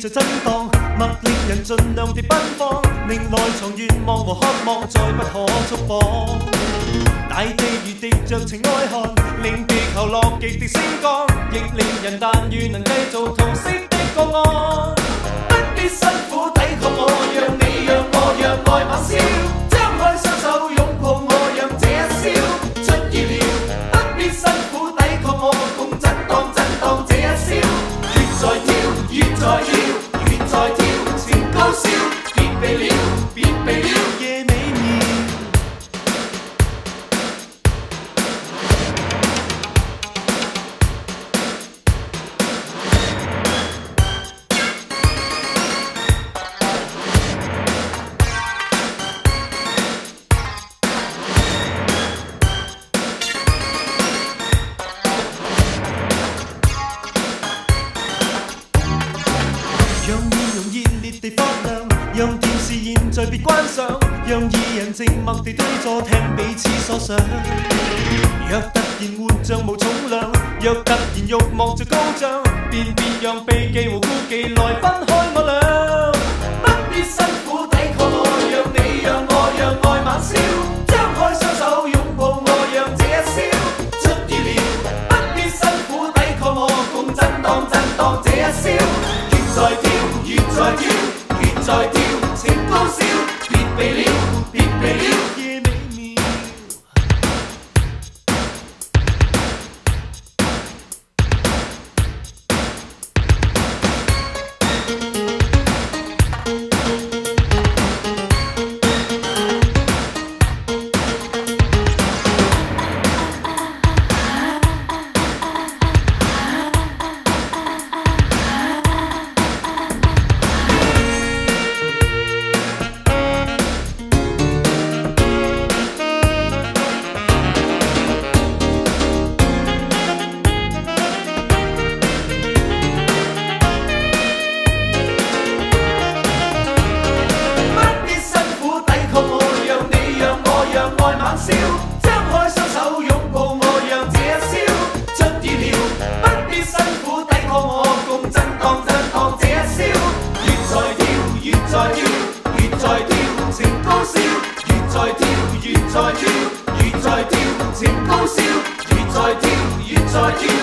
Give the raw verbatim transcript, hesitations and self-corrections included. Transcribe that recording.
在震荡，默令人盡量地奔放，令內藏願望和渴望再不可觸碰。大地如滴着情愛汗，令地球樂極地升降，亦令人但願能繼續同色的個案。不必辛苦抵抗我，讓你讓我讓愛猛燒，張開雙手擁抱我，讓這一燒出意料。不必辛苦抵抗我，共震盪震盪這一燒。越在跳，越在跳，越在跳，情高燒，別避了，別避了，夜美妙。讓面容熱烈地發亮，讓電視現在別關上，讓二人靜默地對坐聽彼此所想。若突然活像無重量，若突然慾望就高漲，便別讓避忌和顧忌來分開我倆。不必辛苦抵抗我，讓你讓我讓愛猛燒，張開雙手擁抱我，讓這一燒出意料。不必辛苦抵抗我，共震盪震盪這一燒。越在跳，越在跳，越在跳，情高燒，別避了，別避了，夜美妙。愛猛燒，張開雙手擁抱我，讓這一燒出意料。不必辛苦抵抗我，共震盪震盪這一燒。越在跳，越在跳，越在跳，情高燒。越在跳，越在跳，越在跳，情高燒。越在跳，越在跳。